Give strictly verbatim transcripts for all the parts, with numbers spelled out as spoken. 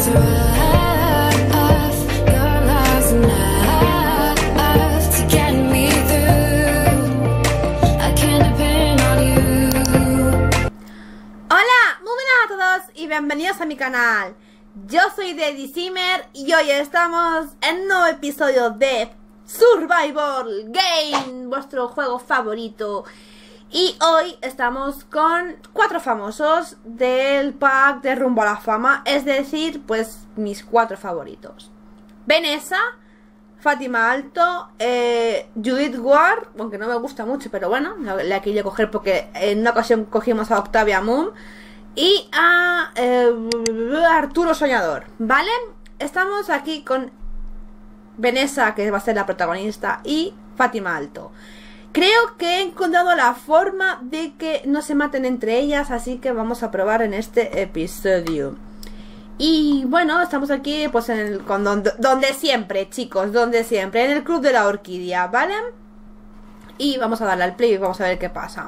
Bienvenidos a mi canal. Yo soy Daddy Simmer y hoy estamos en un nuevo episodio de Survival Game, vuestro juego favorito. Y hoy estamos con cuatro famosos del pack de Rumbo a la Fama, es decir, pues mis cuatro favoritos: Vanessa, Fátima Alto, eh, Judith Ward, aunque no me gusta mucho, pero bueno, la, la quería coger porque en una ocasión cogimos a Octavia Moon. Y a eh, Arturo Soñador, ¿vale? Estamos aquí con Vanessa, que va a ser la protagonista, y Fátima Alto. Creo que he encontrado la forma de que no se maten entre ellas, así que vamos a probar en este episodio. Y bueno, estamos aquí pues en el, con donde, donde siempre, chicos, donde siempre, en el Club de la Orquídea, ¿vale? Y vamos a darle al play y vamos a ver qué pasa.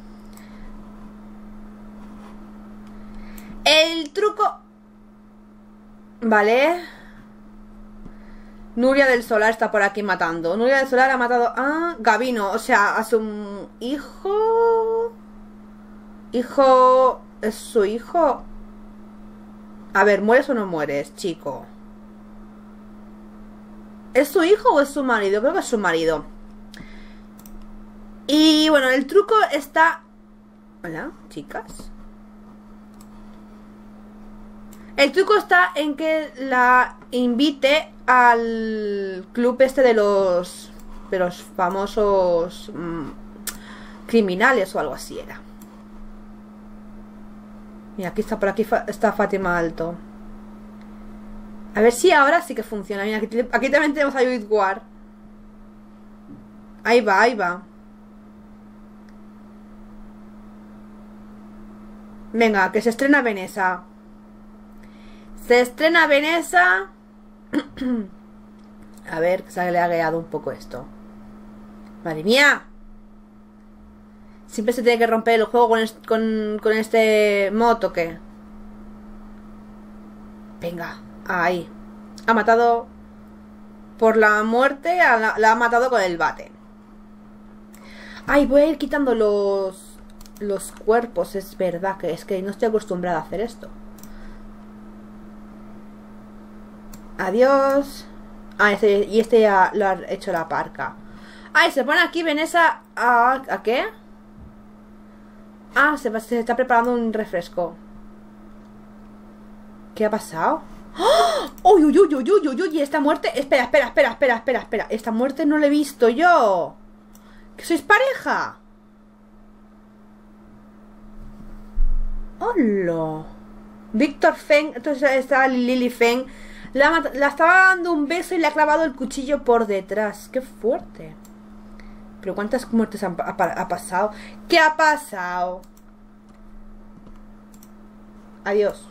El truco... Vale. Nuria del Solar está por aquí matando. Nuria del Solar ha matado a Gabino, o sea, a su hijo... Hijo... ¿Es su hijo? A ver, ¿mueres o no mueres, chico? ¿Es su hijo o es su marido? Creo que es su marido. Y bueno, el truco está... Hola, chicas. El truco está en que la invite al club este de los de los famosos mmm, criminales o algo así era. Mira, aquí está, por aquí está Fátima Alto. A ver si ahora sí que funciona. Mira, aquí, aquí también tenemos a Judith Ward. Ahí va, ahí va. Venga, que se estrena Vanessa. Se estrena Vanessa. A ver, que se le ha guiado un poco esto. Madre mía. Siempre se tiene que romper el juego con, est con, con este mod, ¿o qué? Venga, ahí. Ha matado por la muerte, a la, la ha matado con el bate. Ay, voy a ir quitando los Los cuerpos, es verdad que es que no estoy acostumbrada a hacer esto. Adiós. Ah, este, y este ya lo ha hecho la parca. Ah, y se pone aquí Vanessa. ¿A, ¿a qué? Ah, se, se está preparando un refresco. ¿Qué ha pasado? ¡Oh! ¡Uy, uy, uy, uy, uy, uy! ¿Y esta muerte? Espera, espera, espera, espera, espera, espera. Esta muerte no la he visto yo. ¿Que sois pareja? ¡Hola! Víctor Feng. Entonces está Lily Feng. La, la estaba dando un beso y le ha clavado el cuchillo por detrás. ¡Qué fuerte! Pero ¿cuántas muertes han, ha, ha pasado? ¿Qué ha pasado? Adiós.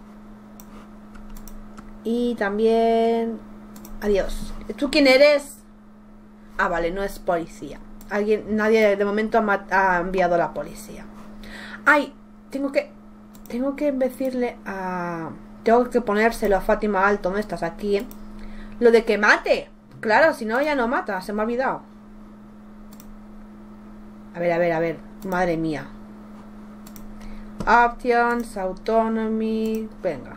Y también... Adiós. ¿Tú quién eres? Ah, vale, no es policía. Alguien, nadie de momento ha, ha enviado a la policía. Ay, tengo que... Tengo que decirle a... Tengo que ponérselo a Fátima Alto, ¿no estás aquí? ¿Eh? Lo de que mate. Claro, si no ella no mata, se me ha olvidado. A ver, a ver, a ver. Madre mía. Options, Autonomy. Venga.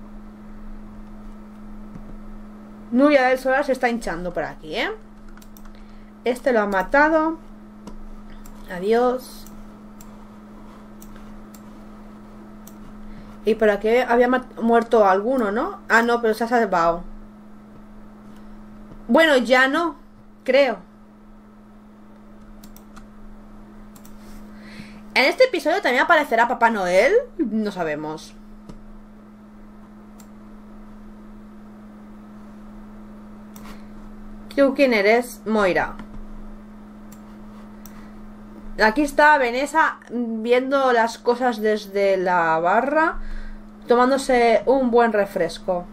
Nuria del Solar se está hinchando por aquí, ¿eh? Este lo ha matado. Adiós. Y por aquí había muerto alguno, ¿no? Ah, no, pero se ha salvado. Bueno, ya no, creo. En este episodio también aparecerá Papá Noel. No sabemos. ¿Tú quién eres? Moira. Aquí está Vanessa viendo las cosas desde la barra, tomándose un buen refresco.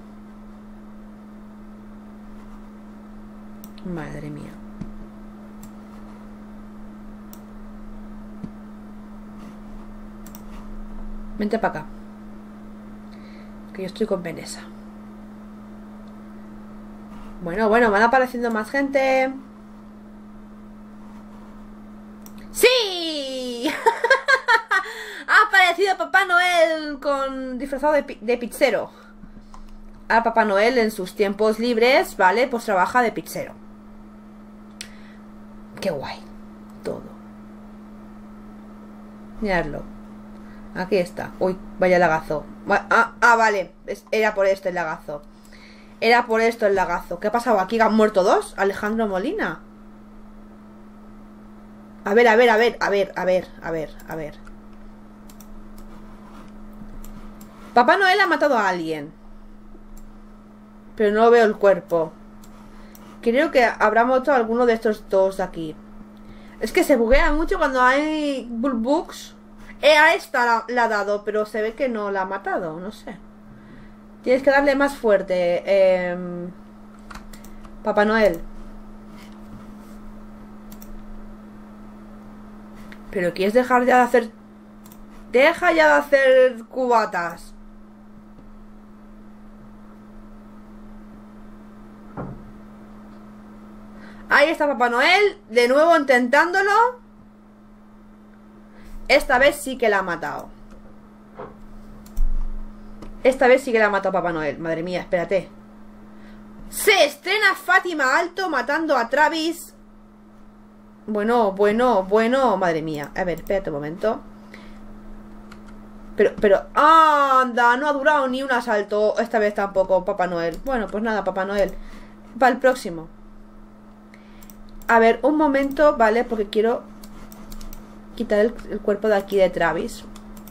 Madre mía. Vente para acá, que yo estoy con Vanessa. Bueno, bueno, van apareciendo más gente. ¡Sí! Ha aparecido Papá Noel con disfrazado de, pi de pizzero. Ahora Papá Noel en sus tiempos libres, ¿vale? Pues trabaja de pizzero. Qué guay. Todo. Miradlo. Aquí está. Uy, vaya lagazo. Ah, ah, vale. Era por esto el lagazo. Era por esto el lagazo. ¿Qué ha pasado aquí? ¿Han muerto dos? Alejandro Molina. A ver, a ver, a ver, a ver, a ver, a ver, a ver. Papá Noel ha matado a alguien. Pero no veo el cuerpo. Creo que habrá muerto alguno de estos dos de aquí. Es que se buguea mucho cuando hay bugs. Eh, a esta la, la ha dado, pero se ve que no la ha matado, no sé. Tienes que darle más fuerte. Eh, Papá Noel. Pero quieres dejar ya de hacer... Deja ya de hacer cubatas. Ahí está Papá Noel, de nuevo intentándolo. Esta vez sí que la ha matado. Esta vez sí que la ha matado Papá Noel. Madre mía, espérate. Se estrena Fátima Alto matando a Travis. Bueno, bueno, bueno. Madre mía. A ver, espérate un momento. Pero, pero... ¡Anda! No ha durado ni un asalto. Esta vez tampoco, Papá Noel. Bueno, pues nada, Papá Noel. Para el próximo. A ver, un momento, ¿vale? Porque quiero quitar el, el cuerpo de aquí de Travis.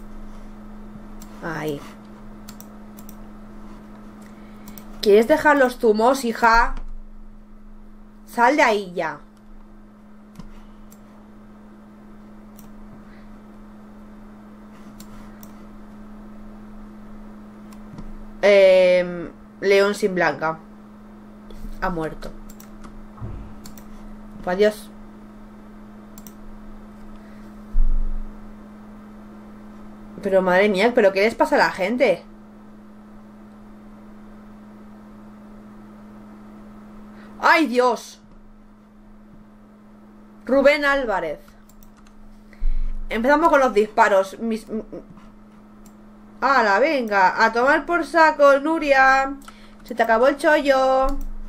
Ahí. ¿Quieres dejar los zumos, hija? Sal de ahí ya. Eh, León sin Blanca. Ha muerto. Pues adiós. Pero madre mía, ¿pero qué les pasa a la gente? ¡Ay, Dios! Rubén Álvarez. Empezamos con los disparos. Mis... ¡Hala, venga! A tomar por saco, Nuria. Se te acabó el chollo.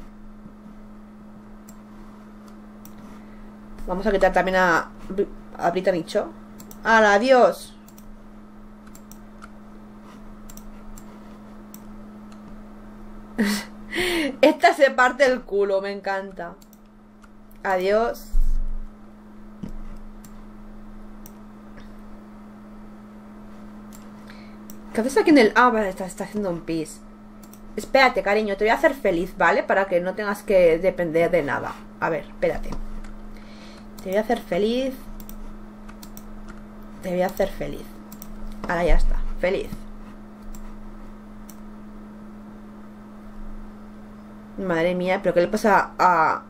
Vamos a quitar también a, a Britanicho. ¡Hala, adiós! Esta se parte el culo, me encanta. Adiós. ¿Qué haces aquí en el...? Ah, vale, está, está haciendo un pis. Espérate, cariño, te voy a hacer feliz, ¿vale? Para que no tengas que depender de nada. A ver, espérate. Te voy a hacer feliz. Te voy a hacer feliz. Ahora ya está, feliz. Madre mía, ¿pero qué le pasa a...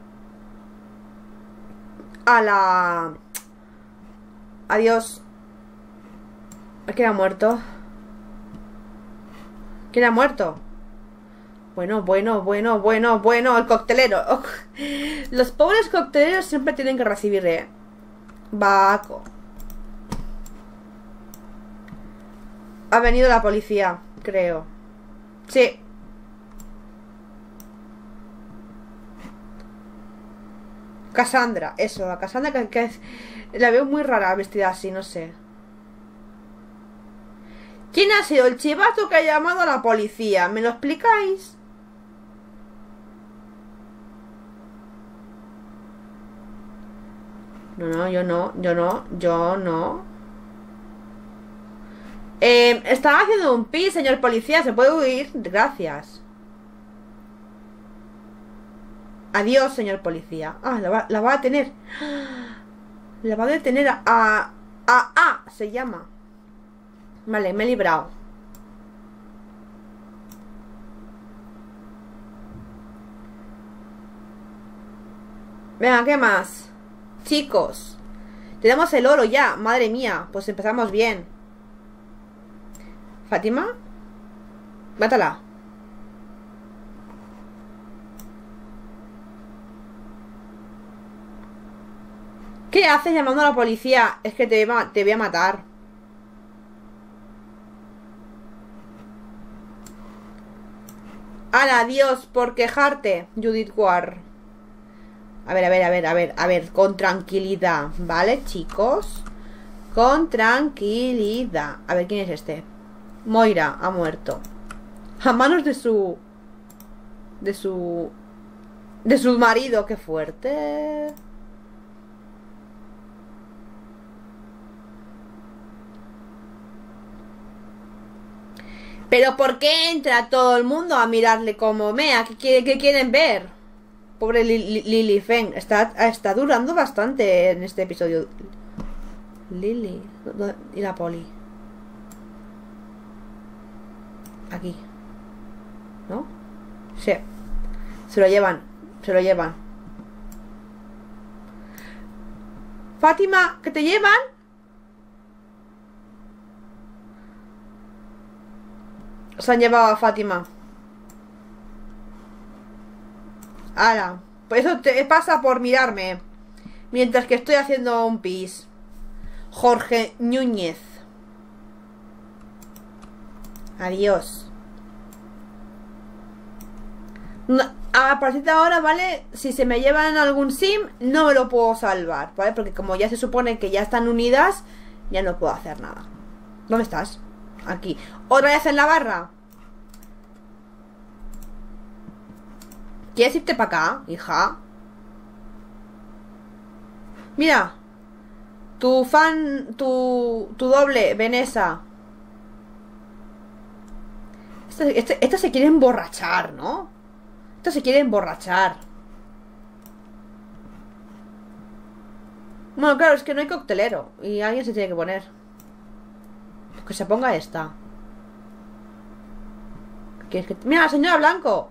A la... Adiós. ¿Quién ha muerto? ¿Quién ha muerto? Bueno, bueno, bueno, bueno, bueno, el coctelero. Oh. Los pobres cocteleros siempre tienen que recibir, ¿eh? Baco. Ha venido la policía, creo. Sí. Cassandra, eso, a Cassandra que, que es, la veo muy rara vestida así, no sé. ¿Quién ha sido el chivato que ha llamado a la policía? ¿Me lo explicáis? No, no, yo no, yo no, yo no. Eh, estaba haciendo un pis, señor policía, ¿se puede huir? Gracias. Adiós, señor policía. Ah, la va, la va a detener. La va a detener a... A... A... a se llama. Vale, me he librado. Venga, ¿qué más? Chicos, tenemos el oro ya. Madre mía, pues empezamos bien. ¿Fátima? Mátala. ¿Qué haces llamando a la policía? Es que te, va- te voy a matar. ¡Hala, adiós por quejarte, Judith Ward! A ver, a ver, a ver, a ver, a ver, con tranquilidad, ¿vale, chicos? Con tranquilidad. A ver, ¿quién es este? Moira ha muerto. A manos de su... De su... De su marido, qué fuerte. Pero ¿por qué entra todo el mundo a mirarle como mea? ¿Qué, quiere- qué quieren ver? Pobre Li- Li- Lily Feng. Está, está durando bastante en este episodio. Lily. ¿Dónde- ¿Y la poli? Aquí. ¿No? Sí. Se lo llevan. Se lo llevan. Fátima, ¿que te llevan? Se han llevado a Fátima. Ala. Pues eso te pasa por mirarme. Mientras que estoy haciendo un pis. Jorge Núñez. Adiós. No, a partir de ahora, ¿vale? Si se me llevan algún sim, no me lo puedo salvar, ¿vale? Porque como ya se supone que ya están unidas, ya no puedo hacer nada. ¿Dónde estás? Aquí. ¿Otra vez en la barra? ¿Quieres irte para acá, hija? Mira. Tu fan, tu, tu doble, Vanessa. Esta, esta, esta se quiere emborrachar, ¿no? Esta se quiere emborrachar. Bueno, claro, es que no hay coctelero. Y alguien se tiene que poner. Que se ponga esta. ¿Quieres que... Mira, señora Blanco.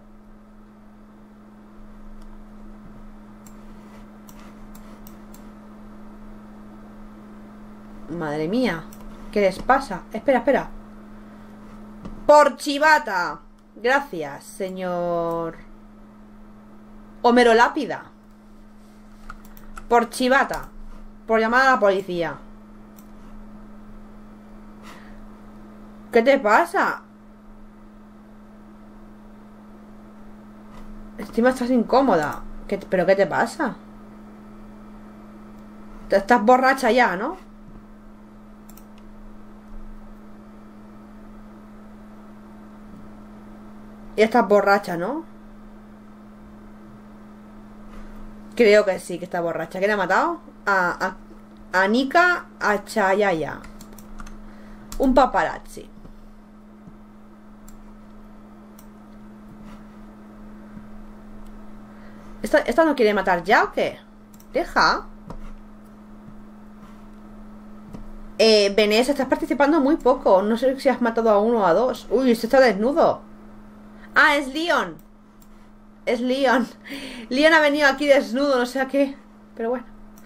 Madre mía. ¿Qué les pasa? Espera, espera. Por chivata. Gracias, señor Homero Lápida. Por chivata. Por llamar a la policía. ¿Qué te pasa? Encima estás incómoda. ¿Qué, ¿Pero qué te pasa? Te estás borracha ya, ¿no? Ya estás borracha, ¿no? Creo que sí, que está borracha. ¿Quién ha matado? A, a, a Nika Achayaya. Un paparazzi. ¿Esta, ¿Esta no quiere matar ya o qué? Deja. Eh, Vanessa, estás participando muy poco. No sé si has matado a uno o a dos. Uy, este está desnudo. Ah, es Leon. Es Leon. Leon ha venido aquí desnudo, no sé a qué. Pero bueno.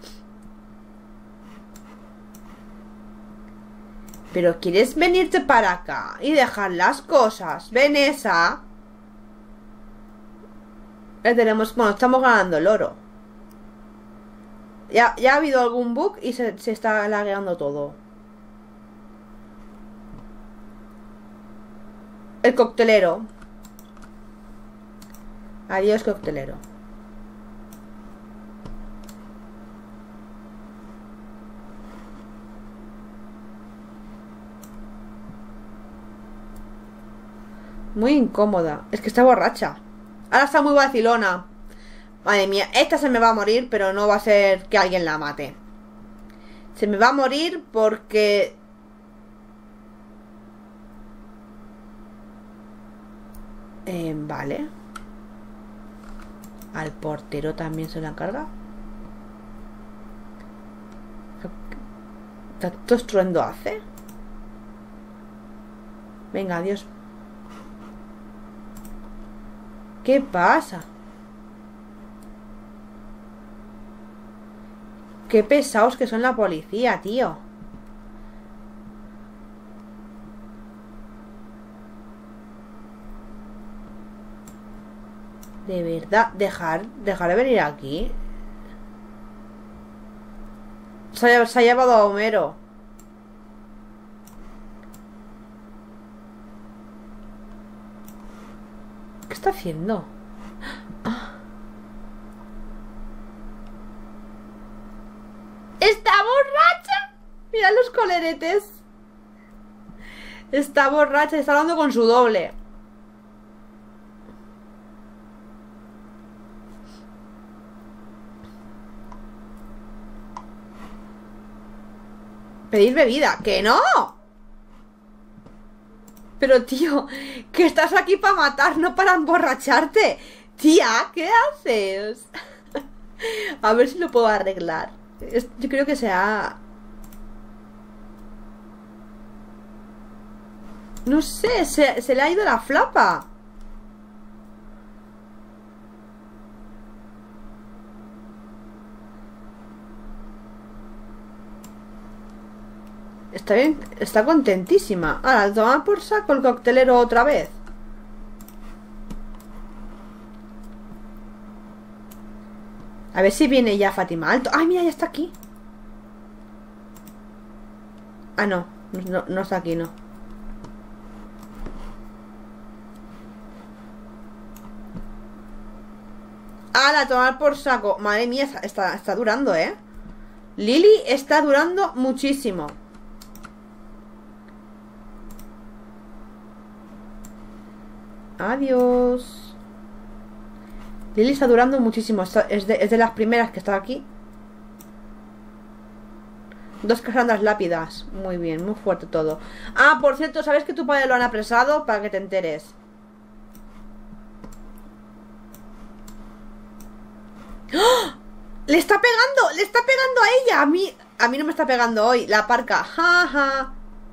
Pero ¿quieres venirte para acá y dejar las cosas? Vanessa. Ya tenemos... Bueno, estamos ganando el oro. Ya, ya ha habido algún bug y se, se está lagueando todo. El coctelero. Adiós, coctelero. Muy incómoda. Es que está borracha. Ahora está muy vacilona. Madre mía, esta se me va a morir, pero no va a ser que alguien la mate. Se me va a morir porque... Eh, vale. Al portero también se la encarga. ¿Tanto estruendo hace? Venga, adiós. ¿Qué pasa? Qué pesados que son la policía, tío. De verdad, dejar, dejar de venir aquí. Se ha, se ha llevado a Homero. ¿Qué está haciendo? Ah. ¡Está borracha! Mira los coleretes. Está borracha y está hablando con su doble. Pedir bebida. ¡Que no! Pero tío, que estás aquí para matar, no para emborracharte. Tía, ¿qué haces? A ver si lo puedo arreglar. Yo creo que sea... No sé, se, se le ha ido la flapa. Está bien, está contentísima. Ahora, toma por saco el coctelero otra vez. A ver si viene ya Fátima Alto. ¡Ay, mira, ya está aquí! Ah, no, no, no está aquí, no. ¡Hala, tomar por saco! Madre mía, está, está durando, ¿eh? Lily está durando muchísimo. Adiós. Lily está durando muchísimo. Es de, es de las primeras que está aquí. Dos Cassandras lápidas. Muy bien, muy fuerte todo. Ah, por cierto, ¿sabes que tu padre lo han apresado? Para que te enteres. ¡Oh! ¡Le está pegando! ¡Le está pegando a ella! A mí, a mí no me está pegando hoy. La parca. Ja, ja.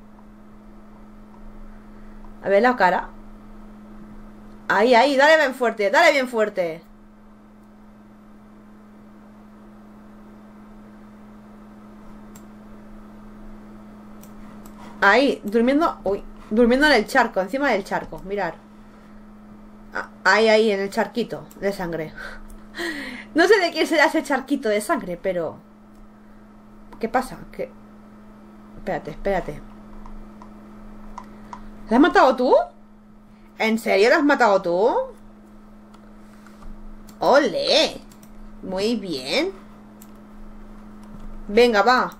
A ver la cara. Ahí, ahí, dale bien fuerte, dale bien fuerte. Ahí, durmiendo. Uy, durmiendo en el charco, encima del charco, mirar. Ahí, ahí, en el charquito de sangre. No sé de quién será ese charquito de sangre, pero... ¿Qué pasa? ¿Qué? Espérate, espérate. ¿La has matado tú? ¿En serio lo has matado tú? ¡Ole! Muy bien. Venga, va.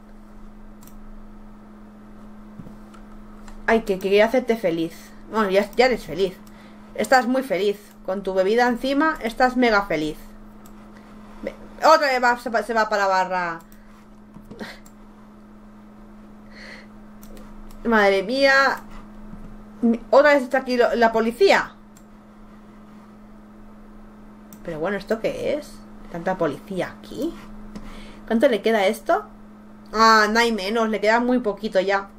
Ay, que quería hacerte feliz. Bueno, ya, ya eres feliz. Estás muy feliz. Con tu bebida encima, estás mega feliz. Otra vez va, se, va, se va para la barra. Madre mía. Otra vez está aquí lo, la policía. Pero bueno, ¿esto qué es? Tanta policía aquí. ¿Cuánto le queda a esto? Ah, no hay menos, le queda muy poquito ya.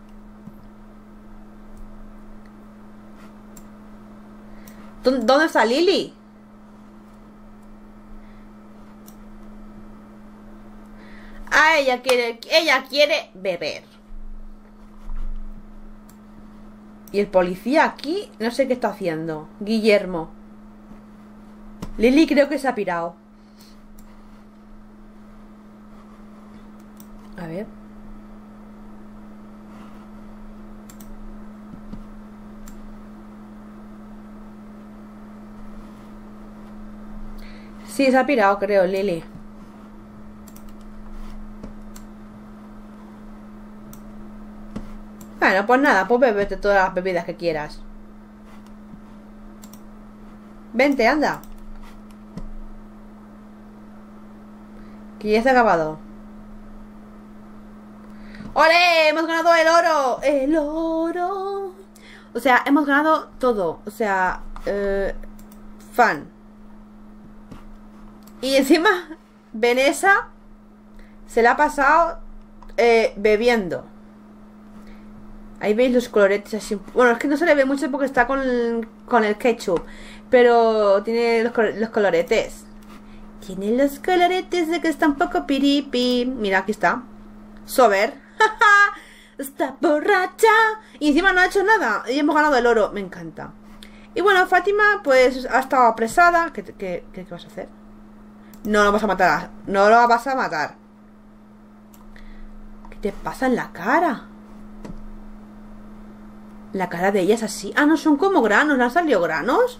¿Dónde está Lily? Ah, ella quiere, ella quiere beber. Y el policía aquí, no sé qué está haciendo. Guillermo. Lily creo que se ha pirado. A ver. Sí, se ha pirado, creo, Lily. Bueno, pues nada, pues bébete todas las bebidas que quieras. Vente, anda. Que ya se ha acabado. ¡Olé! ¡Hemos ganado el oro! ¡El oro! O sea, hemos ganado todo. O sea, eh, fan. Y encima, Vanessa se la ha pasado eh, bebiendo. Ahí veis los coloretes así. Bueno, es que no se le ve mucho porque está con el, con el ketchup. Pero tiene los, los coloretes. Tiene los coloretes de que está un poco piripi. Mira, aquí está. Sober. Está borracha. Y encima no ha hecho nada. Y hemos ganado el oro. Me encanta. Y bueno, Fátima pues ha estado apresada. ¿Qué, qué, qué, qué vas a hacer? No lo vas a matar. No lo vas a matar. ¿Qué te pasa en la cara? La cara de ella es así. Ah, no, son como granos. ¿Le han salido granos?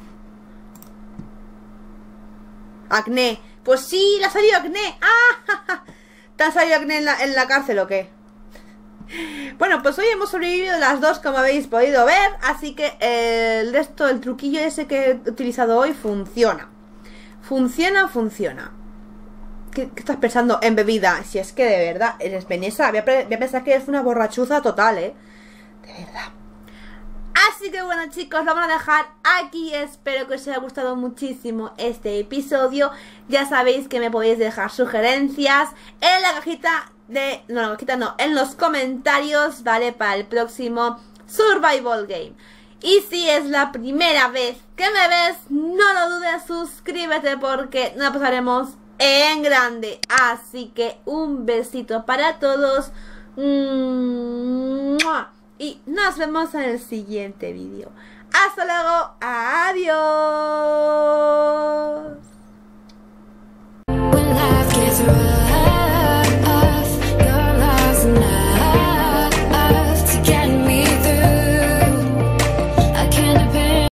Acné. Pues sí, le ha salido acné. ¡Ah! ¿Te ha salido acné en la, en la cárcel o qué? Bueno, pues hoy hemos sobrevivido las dos, como habéis podido ver. Así que el resto, el truquillo ese que he utilizado hoy funciona. Funciona, funciona. ¿Qué, qué estás pensando en bebida? Si es que de verdad eres Vanessa. Voy a, voy a pensar que eres una borrachuza total, ¿eh? De verdad. Así que bueno, chicos, lo vamos a dejar aquí. Espero que os haya gustado muchísimo este episodio. Ya sabéis que me podéis dejar sugerencias en la cajita de... No, en la cajita no, en los comentarios, ¿vale? Para el próximo Survival Game. Y si es la primera vez que me ves, no lo dudes, suscríbete porque nos pasaremos en grande. Así que un besito para todos. Y nos vemos en el siguiente vídeo. Hasta luego. Adiós.